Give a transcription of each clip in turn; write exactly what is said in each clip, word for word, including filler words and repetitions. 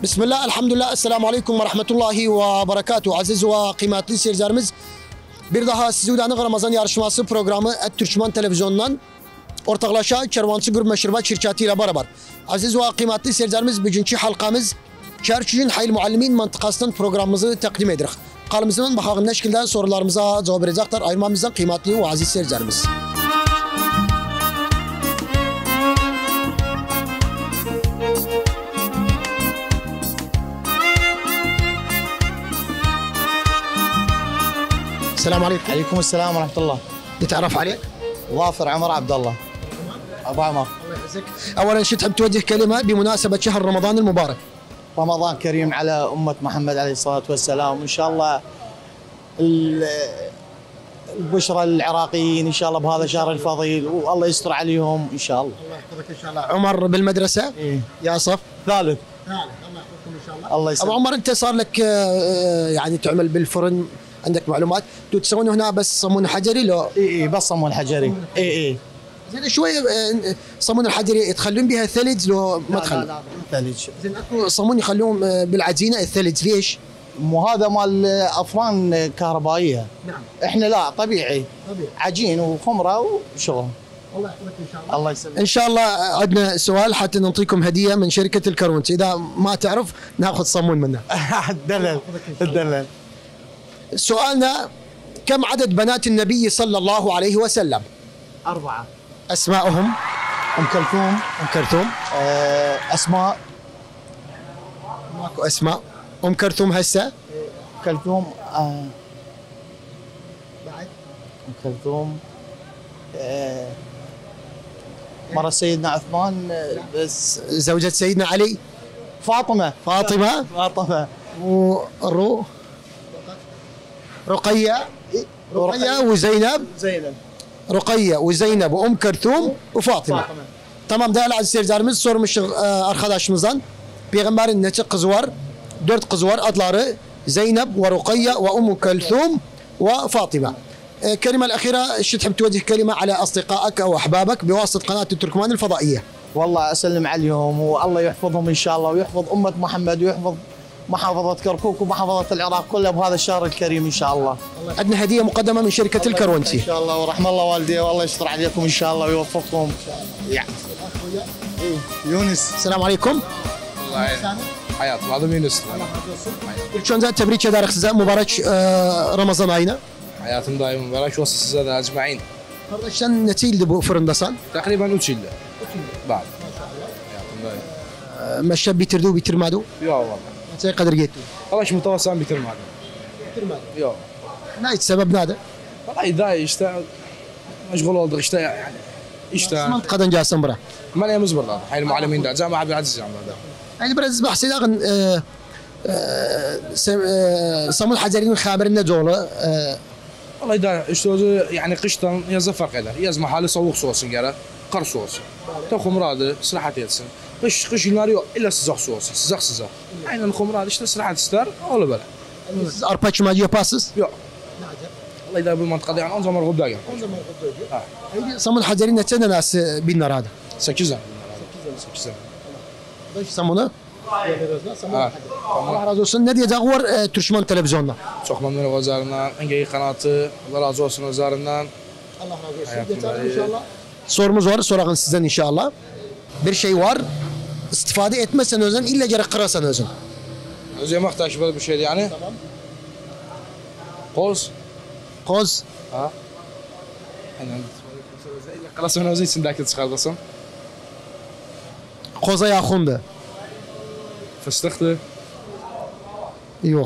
بسم الله الحمد لله السلام عليكم ورحمة الله وبركاته. Aziz ve kıymetli seyircilerimiz, bir daha sizi uyanık Ramazan yarışması programı Et Türkmen Televizyonu'ndan ortaklaşa Kervancı Grup Meşrubat şirketi ile beraber. Aziz ve kıymetli seyircilerimiz, bugünkü halkamız Kerkük'ün Hayl Muallimin mantıkasından programımızı takdim edirik. Kalımızdan bakalım ne şekilde sorularımıza cevap verecekler. Ayırmamızdan kıymetli ve aziz seyircilerimiz. السلام عليكم. عليكم السلام ورحمة الله. نتعرف عليك؟ ظافر عمر عبد الله. أبو عمر. الله يحفظك. أولا شو تحب توجه كلمة بمناسبة شهر رمضان المبارك؟ رمضان كريم على أمة محمد عليه الصلاة والسلام، وإن شاء الله البشرى العراقيين إن شاء الله بهذا الشهر الفضيل، والله يستر عليهم إن شاء الله. الله يحفظك إن شاء الله. عمر بالمدرسة؟ إيه. يا صف؟ ثالث. ثالث. الله يحفظكم إن شاء الله. الله يسلمك. أبو عمر، أنت صار لك يعني تعمل بالفرن، عندك معلومات؟ تسوون هنا بس صمون حجري لو؟ اي اي بس صمون حجري. اي اي زين شوي صمون الحجري تخلون بها الثلج لو ما تخلون؟ لا لا ثلج. زين اكو صمون يخلون بالعجينه الثلج، ليش؟ مو هذا مال افران كهربائيه. نعم. احنا لا طبيعي. طبيعي. عجين وخمره وشغل. الله يحفظك ان شاء الله. الله يسلمك. ان شاء الله عندنا سؤال حتى نعطيكم هديه من شركه الكرونت، اذا ما تعرف ناخذ صمون منه. الدلل الدلل. سؤالنا: كم عدد بنات النبي صلى الله عليه وسلم؟ أربعة. أسماءهم؟ أم كلثوم. أم كلثوم. أه أسماء. ماكو أسماء. أم كلثوم هسه؟ كلثوم. أه بعد؟ أم كلثوم. أه مرة سيدنا عثمان. بس زوجة سيدنا علي؟ فاطمة. فاطمة. فاطمة. والرو رقية. رقية وزينب. زينب. رقية وزينب وأم كلثوم وفاطمة. فاطمة. Tamam değerli aziz seyircilerimiz, sormuştuk arkadaşımızdan. Peygamberin neçe kızı var? Dört kızı var. Adları Zeynep ve Ruqayya ve Umm Kulthum ve Fatıma. الكلمة الأخيرة شو تحب توجه كلمة على أصدقائك أو أحبابك بواسطة قناة التركمان الفضائية؟ والله أسلم عليهم والله يحفظهم إن شاء الله، ويحفظ أمة محمد، ويحفظ محافظة كركوك ومحافظة العراق كلها بهذا الشهر الكريم إن شاء الله. عندنا هدية مقدمة من شركة الكرونتي. إن شاء الله ورحم الله والدي، والله يستر عليكم إن شاء الله ويوفقكم. يونس. السلام عليكم. Hayatım adım Yunus. İlk önce tebrik ederiz size mübarek e, Ramazan ayına. Hayatım daim mübarek olsun size de ecmaîn. Kardeşten neçe yıldır bu fırındasan? Takriben üç yıldır. Bak. Hayatım daim. E, meşrep bitirdi ve bitirmedi. Yok vallahi. Neçeye kadar gitti? Valla şu mutavassan bitirmedim. Bitirmedi. Yok. Ne sebep nerede? Vallahi daha işte meşgul olduk işte yani. İşte. Mantıkadan gelsin bura. Ben yalnız burada. Hayır muallimin de. Cami Abdülaziz Camlar'da. Yani biraz bahsedelim. E, e, Samul Hacer'in haberinde doğru. E, Vallahi da işte o yani kıştan yaza fark eder. Yaz mahalle soğuk su olsun gerek. Kar su olsun. Kumradı, sırahat etsin. Kış, kış günleri yok. İlla sıcak su olsun. Sıcak sıcak. Aynen kumradı işte sırahat ister. Olur böyle. siz arpa çimacı yaparsınız. Yok. Vallahi da bu mantıkada yani on zaman gıbda gel. on zaman gıbda gel. Samul Hacer'in neçe nenesi binler hadi? sekiz ay. sekiz ay. Samunu. Allah razı olsun. Ne diyecek var e, Türkmen televizyonda? Çok memnunum özlerinden. Engeyi kanatı. Allah razı olsun özlerinden. Allah razı olsun. Yeter inşallah. Sorumuz var. Soralım sizden inşallah. Bir şey var. İstifade etmezsen özün, illa gerek kırarsan özün. Öz yemek takip bir şeydi yani. Tamam. Koz. Koz. Ha. Aynen. Kalasın özü içindeki çıkardırsın. Koza yaxundu. Fıstıktı. Yok.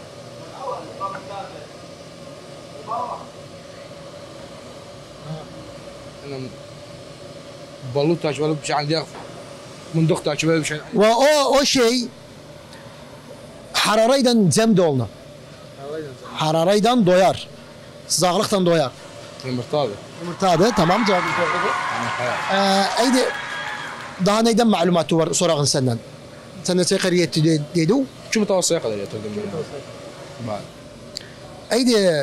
Aynen. Balık takip bir şey عندي munduk takip bir şey. Ve o o şey hararaydan cem dolna. Hararaydan doyar. Sıcaklıktan doyar. Yumurtadı. Yumurtadı. Tamam, cevabı doğru. Ee, eydi daha neyden malumatı var sorağın senden? Sen ne kadar yetti dedi? Şu mutavasıya kadar yatırdım ben. Bak. Eydi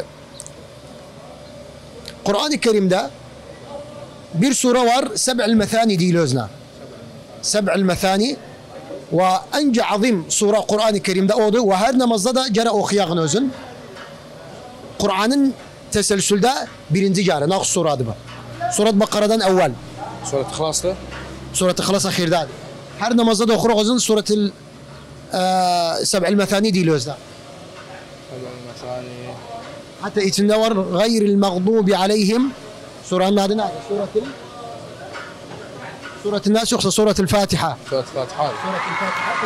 Kur'an-ı Kerim'de bir sure var, Seb'il Methani değil özne. Seb'il Methani وأنجى عظيم سورة قرآن الكريم ده أوضي وهذا نمزة ده جرى أخياغن özün Kur'an'ın teselsülde birinci jarı naqs sura bu. Surat Bakara'dan evvel. Surat İhlas'ta. Surat İhlas ahirde. Her namazda da okuruz özün Suratul Seb'il Methani diyoruz da. Seb'il Methani. Hatta içinde var gayril mağdubi aleyhim. Suranın adı ne? Suratul Suratul Nas yoksa Suratul Fatiha. Surat Fatiha. Suratul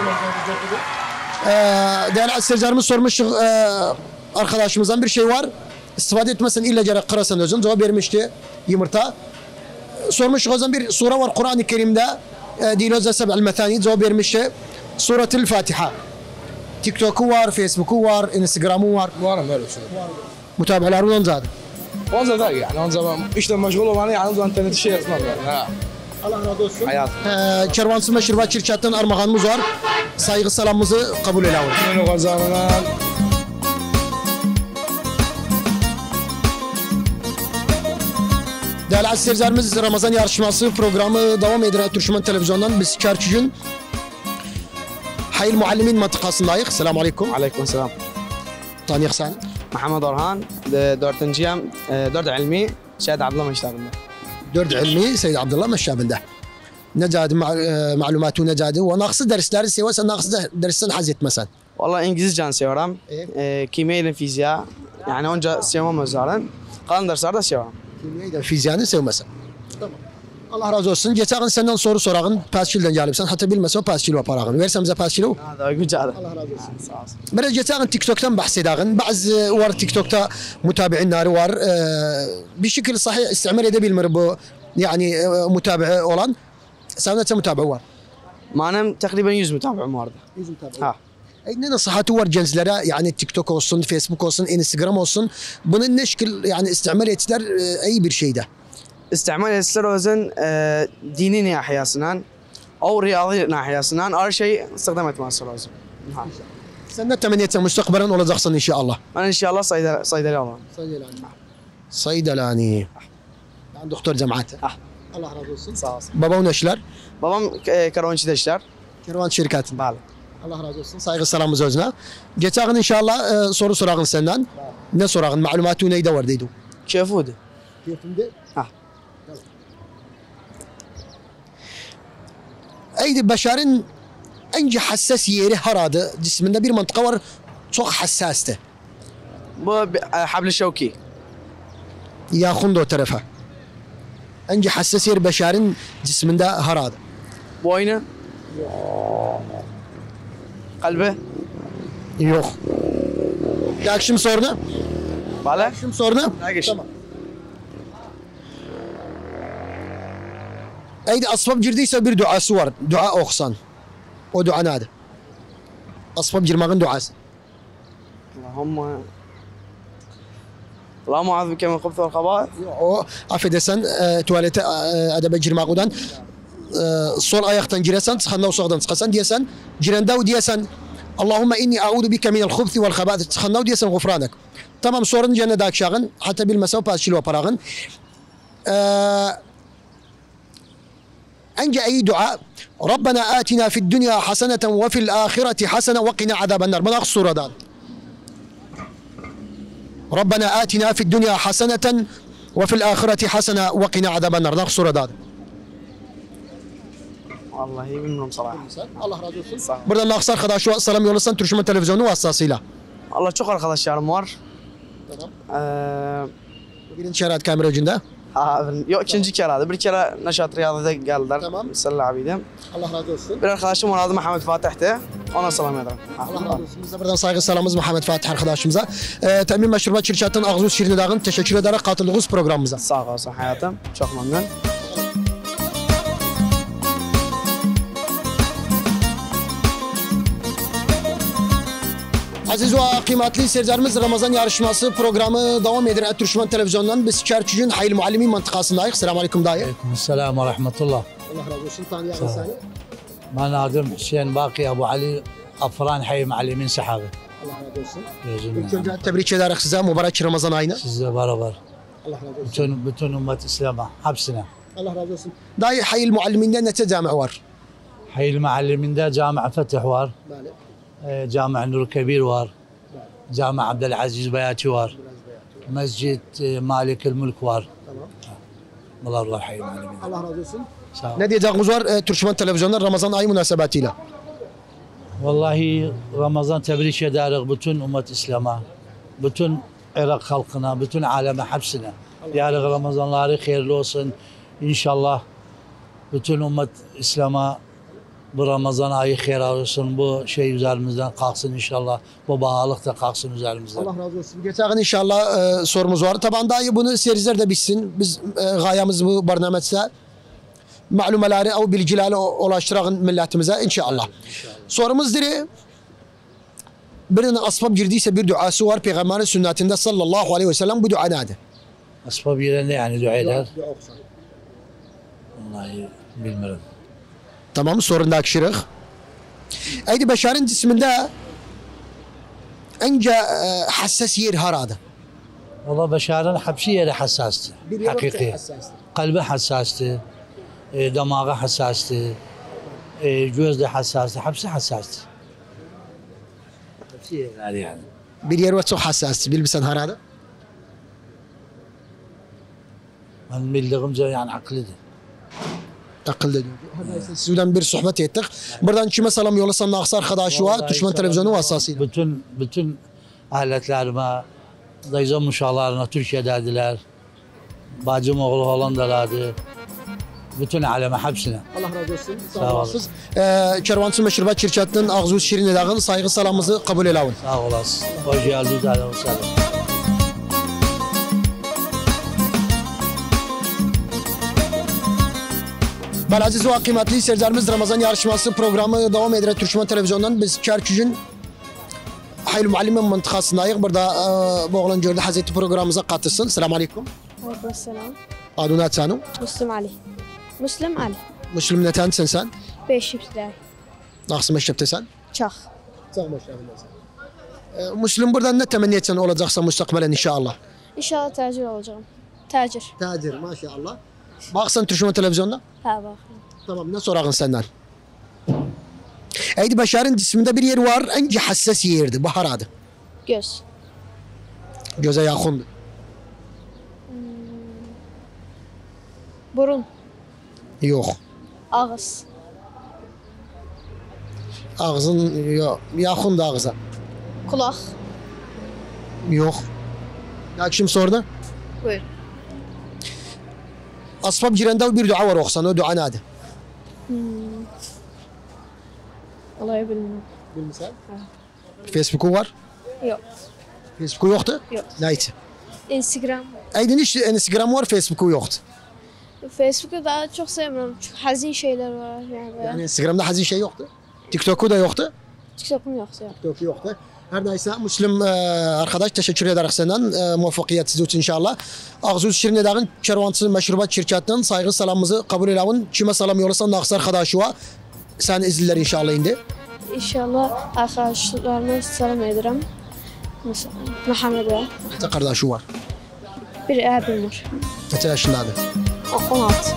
Fatiha. Değerli asırcarımız sormuş arkadaşımızdan bir şey var. İstifade etmezsen illa gerek kırasan özün. Cevap vermişti yumurta. Sormuş o zaman bir sure var Kur'an-ı Kerim'de. Dilozza Seb'il Methani cevap vermişti. Suratul Fatiha. TikTok'u var, Facebook'u var, Instagram'u var. Var mı öyle bir şey? Mutabeler bundan zaten. O zaman yani o zaman işte meşgul olan yani o zaman internette şey yazmam yani. Ha. Allah razı olsun. Hayat. Ee, Kervansız Meşrubat Çirçat'tan armağanımız var. Saygı selamımızı kabul edelim. Bunu kazanan. Değerli izleyicilerimiz Ramazan yarışması programı devam ediyor Türkmen Televizyonu'ndan. Biz Çarçıcı'nın Hayil Muallimin mantıkasındayız. Selamun Aleyküm. Aleyküm selam. Tanıyık sen. Muhammed Orhan, dördüncüyem, dört ilmi, Şehit Abdullah Meştabı'nda. Dört ilmi Seyyid Abdullah Meştabı'nda. Necadi malumatı necadi ve naksı dersleri seviyorsan naksı dersten haz etmesen. Vallahi İngilizce seviyorum, e, kimya ile fiziğe, yani onca sevmem özlerim. Kalan dersleri de seviyorum. Kimyayı da fiziğini sevmesen. Tamam. Allah razı olsun. Geçen senden soru sorağın, pasçilden gelipsen. Hatta bilmesen pasçil ve parağın. Versen bize pasçili o. Hadi güzel. Allah razı olsun. Sağ olsun. Biraz geçen TikTok'tan bahsedağın. Bazı var TikTok'ta mutabi'inleri var. Ee, bir şekilde sahih istimal edebilmir bu yani e, mutabi'i olan. Sen ne mutabi'i var? Benim takriben yüz mutabim vardı. yüz mutabi'i. Ha. Ne nasihatı var gençlere yani TikTok olsun, Facebook olsun, Instagram olsun. Bunun ne şekil yani istimal ettiler e, iyi bir şeyde. استعمال السيروزن ديني ناحياسنان او رياضي ناحياسنان her şey استخدام etmez السيروزن. Sen ne temenni etsen müstakbelen olacaksın inşallah. Ben inşallah صيدلي صيدلي olacağım. Saydelani. Saydelani. Yani doktor cemaati. Ah. Allah razı olsun. Sağ olsun. Babam neşler? Babam e, Karavançı'da işler. Kervan şirketinde. Bale. Allah razı olsun. Saygı selamımız özüne. Geçen inşallah e, soru sorağın senden. Ne sorağın? Malumatı neyde var deydu? Keyfudi. Keyfinde. Ha. Eydi beşerin en hassas yeri haradı. Cisminde bir mantıka var. Çok hassastı. Bu حبل الشوكي. Yakın da o tarafa. En hassas yer beşerin cisminde haradı. Boynu. Kalbi. Yok. Yakışım sorunu. Bale. Yakışım sorunu. Tamam. Eydi asbab girdiyse bir duası var. Dua okusan. O dua nedir? Asbab girmeğin duası. Allahümme Allahümme a'udhu bike min khubthi vel khaba'ith. O affedersen e, tuvalete e, edebe girmeğinden e, sol ayaktan giresen, tıkandav sağdan çıkasan diyesen, girendav diyesen Allahümme inni a'udhu bike minel khubthi vel khaba'ith. Tıkandav diyesen gufranak. Tamam sorun cennet akşağın. Hatta bilmesen pasçili o parağın. Eee أنجى أي دعاء ربنا آتنا في الدنيا حسنة وفي الآخرة حسنة وقنا عذاب النار من أقصر دان ربنا آتنا في الدنيا حسنة وفي الآخرة حسنة وقنا عذاب النار نقصر دان والله bilmiyorum صراحة. Allah razı olsun. Buradan Aksar Kadaş'a selam yollasın Türkmen Televizyonu vasıtasıyla. Allah çok arkadaşlarım var. Tamam. Ee, Birinci şerat kamera ucunda. Ha, yok ikinci kere adı. Bir kere Neşat Riyada'da geldiler. Tamam. Sallallahu abiydim. Allah razı olsun. Bir arkadaşım var adı Muhammed Fatih'ti. Ona selam ederim. Allah razı olsun. Biz de buradan saygı selamımız Muhammed Fatih arkadaşımıza. Ee, Temin Meşrubat Çirçat'ın Ağzı Şirini Dağı'nın teşekkür ederek katıldığınız programımıza. Sağ olsun hayatım. Çok memnun. Aziz ve kıymetli seyircilerimiz Ramazan yarışması programı devam ediyor. Türkmen Televizyonu'ndan biz Çerçücün Hayil Muallimi mantıkasındayız. Selamun Aleyküm dayı. Aleykümselam ve rahmetullah. Allah razı olsun. Tanıyan seni. Ben adım Hüseyin Baki Ebu Ali Afran Hayil Muallimin sahabı. Allah razı olsun. Gözümden. İlk önce tebrik ederek size mübarek Ramazan ayını. Sizle beraber. Allah razı olsun. Bütün, bütün ümmet İslam'a hepsine. Allah razı olsun. Dayı Hayil Mualliminden ne cami var? حي المعلمين ده جامع فتح وار. آه، جامع نور كبير وار. جامع عبد العزيز بياتي وار. مسجد آه، مالك الملك وار. الله الله حي المعلمين. Allah razı olsun. Sağ ol. Ne diyeceğiniz var e, Türkmen televizyonları Ramazan ayı münasebetiyle? Vallahi Ramazan tebrik ederiz bütün ümmet İslam'a, bütün Irak halkına, bütün aleme hepsine. Yani Ramazanları hayırlı olsun. İnşallah bütün ümmet İslam'a bu Ramazan ayı hayır olsun. Bu şey üzerimizden kalksın inşallah. Bu bahalık da kalksın üzerimizden. Allah razı olsun. Geçen inşallah e, sorumuz var. Taban dayı bunu seyirciler de bilsin. Biz e, gayemiz bu barnametse malumaları o bilgileri ulaştıran milletimize inşallah. Sorumuz diri. Birinin asbab girdiyse bir duası var. Peygamberin sünnetinde sallallahu aleyhi ve sellem bu dua nedir? Asbab yerinde yani dua eder. Vallahi bilmiyorum. Tamam sorundaki şirk. Eydi Beşar'ın cisminde ence e, hassas yer haradı. Valla Beşar'ın hepsi yeri hassastı. Hakiki. Kalbi hassastı. E, damağı hassastı. E, gözde hassastı. Hepsi hassastı. Hepsi yerler yani. Bir yer var çok hassas. Bilmişsen haradı. Ben bildiğimce yani akıllıdır. Akıllı diyor. Sizden bir sohbet ettik. Buradan kime selam yollasan aksa arkadaşı var. Türkmen televizyonu vasıtasıyla. Bütün bütün aletlerime, dayıcam uşaklarına Türkiye'dediler. Bacım oğlu Hollanda'dadır. Bütün aleme hepsine. Allah razı olsun. Sağ olun. Ee, Kervansız Meşrubat Şirketi'nin ağzı şirin edağın saygı salamımızı kabul edelim. Sağ olasın. Hoş geldiniz. Aleyküm selam. Ben aziz ve kıymetli seyircilerimiz Ramazan yarışması programı devam eder Türkmen televizyonundan. Biz Kerkücün Hayl Muallimin mıntıkasındayız. Burada e, bu oğlan gördü Hazreti programımıza katılsın. Selamun Aleyküm. Aleyküm selam. Adın ne senin? Müslüm Ali. Müslüm Ali. Müslüm ne tanısın sen? Beş ibtidai. Nasıl meşrepte sen? Çak. Ee, Müslüm buradan ne temenni etsen olacaksa müstakbelen inşallah. İnşallah tacir olacağım. Tacir. Tacir maşallah. Baksın Türkmen televizyonda. Ha bak. Tamam ne sorağın senden? Eydi Beşar'ın cisminde bir yer var. En hassas yerdi. Bahar adı. Göz. Göze yakındı. Burun. Yok. Ağız. Ağzın yok. Yakındı ağza. Kulak. Yok. Ya kim sordu? Buyur. Asbab girende bir dua var okusan. O dua nedir? Vallahi bilmiyorum. Bilmişsen. Facebook'u var. Yok. Facebook'u yoktu? Yok. Neydi? Instagram. Aydın işte Instagram var, Facebook'u yoktu. Facebook'u daha çok sevmiyorum. Çünkü hazin şeyler var. Yani, Yani Instagram'da hazin şey yoktu. TikTok'u da yoktu. TikTok'um yoksa yok. TikTok'u yoktu. Her neyse Müslüm e, arkadaş teşekkür ederiz senden. E, muvaffakiyet sizi için inşallah. Ağzı şirin edağın Kervansız Meşrubat Şirketi'nin saygı salamımızı kabul edelim. Kime salam yollasan da aksa arkadaşı var. Sen izliler inşallah indi. İnşallah arkadaşlarıma selam ederim. Mesela Muhammed'e. Kaç kardeşi var? Bir abim var. Kaç yaşındadır? on altı.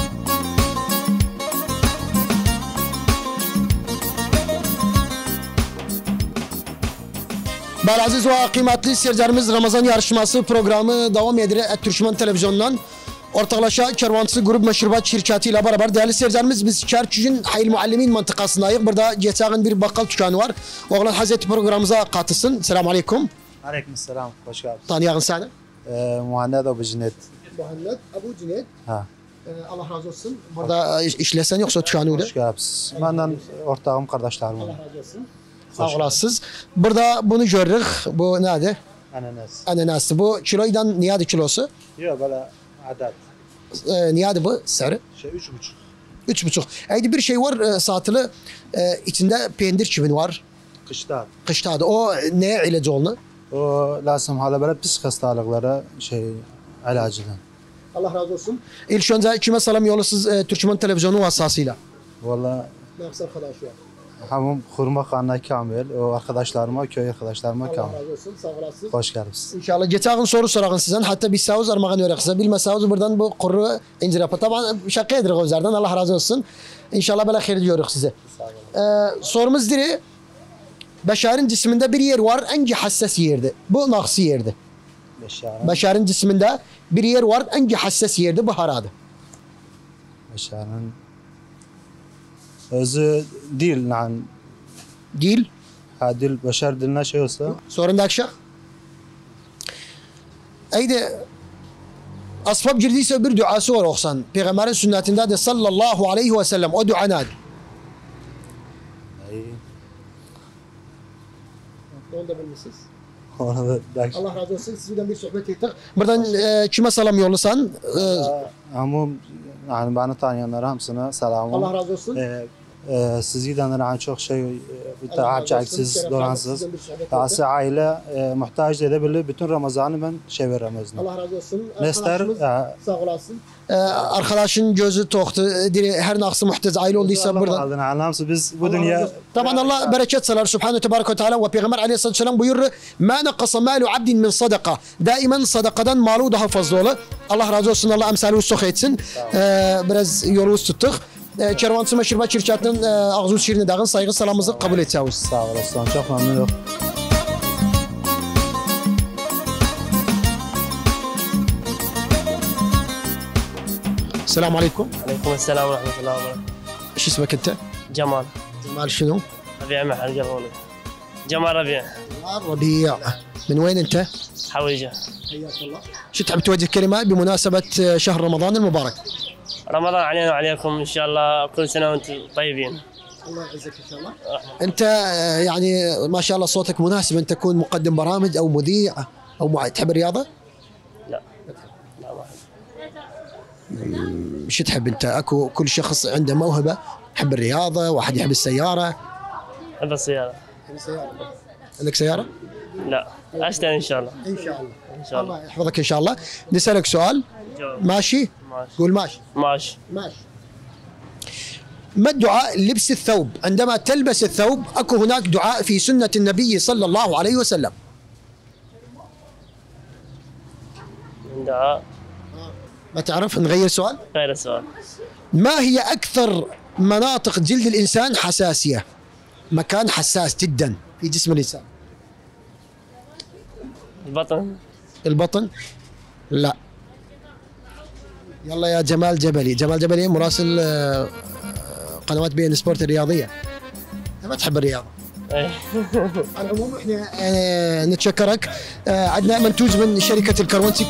Ben aziz ve kıymetli seyircilerimiz Ramazan yarışması programı devam ediyor Türkmen televizyonundan. Ortaklaşa Kervansız Grup Meşrubat Şirketi ile beraber değerli seyircilerimiz biz Kerkücün Hayl Muallimin mıntıkasındayız. Burada geçen bir bakkal dükkanı var. Oğlan Hazreti programımıza katılsın. Selamun Aleyküm. Aleykümselam, hoş geldin. Tanıyağın seni. Ee, Muhammed Abu Cüneyt. Muhammed Abu Cüneyt. Ha. Ee, Allah razı olsun. Burada iş- işlesen yoksa dükkanı öyle. Hoş geldiniz. Benden ortağım, kardeşlerim var. Sağ olasınız. Burada bunu gördük. Bu nedir? Ananas. Ananası. Bu kiloydan niyadı kilosu? Yok böyle adet. Ee, niyadı bu? Sarı. Şey üç buçuk. Üç buçuk. Eydi bir şey var e, satılı. E, içinde peynir çivin var. Kışta. Kışta adı. O neye ilacı oldu? O lazım hala böyle pis hastalıklara şey ilacıdan. Allah razı olsun. İlk önce kime selam yollusuz e, Türkmen televizyonu vasıtasıyla. Valla Naksa arkadaşı var. hamam kurma kanına kamil. O arkadaşlarıma, köy arkadaşlarıma kamil. razı olsun. Sağ olasınız. Hoş geldiniz. İnşallah. Geçen soru sorağın sizden. Hatta bir savuz armağan öğretsin. Bilmesavuz buradan bu kuru incir yapı. Tabii şaka edirik o üzerden. Allah razı olsun. İnşallah böyle hayır diyoruz size. Ee, sorumuz diri. Beşarın cisminde bir yer var, en hassas yerdi. Bu naksı yerdi. Beşarın. Beşarın cisminde bir yer var, en hassas yerdi. Bu haradı. Beşarın. Özü dil yani. Dil. Ha dil beşer diline şey olsa. Sorun akşam. Eydi asbab girdiyse bir duası var oksan. Peygamberin sünnetinde de sallallahu aleyhi ve sellem o dua nedir? İyi. Onu da bilmişsiniz. Onu da belki. Allah razı olsun. Sizden bir sohbet ettik. Buradan e, kime selam yollasan? E, Ama yani beni tanıyanlara hamsına selamım. Allah razı olsun. Ee, e, siz gidenlere yani çok şey Allah taahhüt razı olsun. çeksiz, Şeref donansız. sizden bir sohbet ettik. Asi aile e, muhtaç edebilir. Bütün Ramazan'ı ben şey verem özüne. Allah razı olsun. Nester, Arkadaşımız e, sağ olasın. Ee, arkadaşın gözü toktu. Diri her naksı muhtaç aile olduysa buradan. Aldın anlamsı biz bu dünya Taban Allah bereket salar Subhanahu tebarek ve teala ve Peygamber aleyhissalatü vesselam buyurur. Ma nakasa malu abdin min sadaka. Daimen sadakadan malu daha fazla olur. Allah razı olsun. Allah emsalü sok etsin. Ee, biraz yolumuz tuttuk. Ee, Kervansız Meşrubat Şirketi'nin e, ağzı şirini dağın saygı salamımızı kabul edeceğiz. sağ olasın. Çok memnunum. السلام عليكم. عليكم السلام ورحمة الله وبركاته. ايش اسمك انت؟ جمال جمال شنو؟ ربيع محل قروني. جمال ربيع ربيع. من وين انت؟ حويجة. حياك الله. شو تحب توجه كلمة بمناسبة شهر رمضان المبارك؟ رمضان علينا وعليكم إن شاء الله كل سنة وأنتم طيبين. الله يعزك ان شاء الله. انت يعني ما شاء الله صوتك مناسب ان تكون مقدم برامج او مذيع او مع... تحب الرياضه؟ لا لا ما أحب. شو تحب انت؟ اكو كل شخص عنده موهبه، يحب الرياضه، واحد يحب السياره. أحب السيارة. تحب السياره؟ عندك سياره؟ لا أشتري إن شاء الله. ان شاء الله. إن شاء الله. الله يحفظك ان شاء الله. نسالك سؤال. جاوب. ماشي؟ ماشي. قول ماشي. ماشي. ماشي. ما الدعاء لبس الثوب؟ عندما تلبس الثوب اكو هناك دعاء في سنه النبي صلى الله عليه وسلم. دعاء. ما تعرف نغير سؤال؟ غير السؤال. ما هي اكثر مناطق جلد الانسان حساسيه؟ مكان حساس جدا في جسم الانسان. البطن. البطن؟ لا. يلا يا جمال جبلي، جمال جبلي مراسل آه، قنوات بي ان سبورت الرياضيه. ما تحب الرياضه. إيه. على العموم احنا آه، نتشكرك. آه، عندنا منتوج من شركه الكروانسي.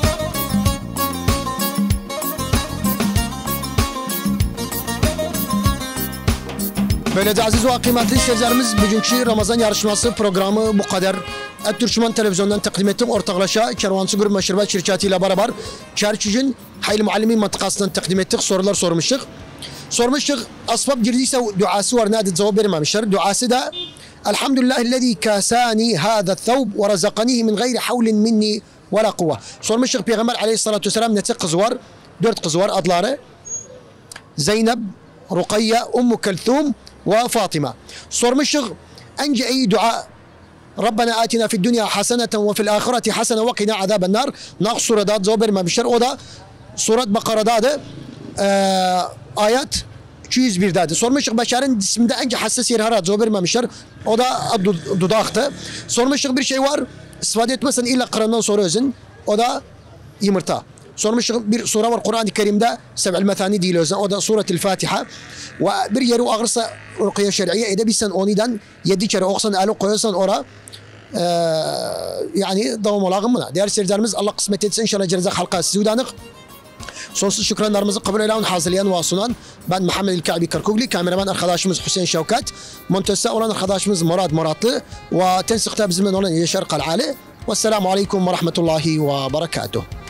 Böylece aziz ve kıymetli seyircilerimiz bugünkü Ramazan yarışması programı bu kadar. Et Türkmen Televizyonu'ndan takdim ettim. Ortaklaşa Kervansız Grup Meşrubat Şirketi ile beraber Çerçücün Hayli Muallimi Mantıkası'ndan takdim ettik. Sorular sormuştuk. Sormuştuk. Asbab girdiyse duası var. Nedir cevap vermemişler. Duası da Elhamdülillahillezî kâsâni hâzâ thawb ve razakanihi min gayri havlin minni ve la kuvve. Sormuştuk Peygamber aleyhissalatu vesselam neti kız var? Dört kız var adları. Zeynep, Rukayye, Ummu Kelthum ve Fatıma. Sormuştuk ence iyi dua Rabbena atina fid dünya haseneten ve fil ahireti hasene ve qina azaben nar. Nak surada cevap vermemişler. O da Surat Bakara'da da e, ayet iki yüz bir'dedir. Sormuştuk beşerin cisminde en hassas yer hara cevap vermemişler. O da dudaktı. Sormuştuk bir şey var. İstifade etmezsen illa Kur'an'dan sonra özün. O da yumurta. Sormuştuk bir sure var Kur'an-ı Kerim'de seb'il methani değil özün. O da Surat-ül Fatiha. Ve bir yeri ağırsa rukiye şer'iye edebilsen oniden yedi kere okusan alo koyarsan ora ee, yani devam olalım buna. Değerli seyircilerimiz Allah kısmet etsin inşallah cerizak halka sizi udanık. Sonsuz şükranlarımızı kabul eylem hazırlayan ve sunan ben Muhammed İlka'bi Karkugli, kameraman arkadaşımız Hüseyin Şevkat, montese olan arkadaşımız Murad Muratlı ve tensikte bizimle olan Yaşar Kal'ali. Vesselamu Aleyküm ve Rahmetullahi ve Berekatuhu.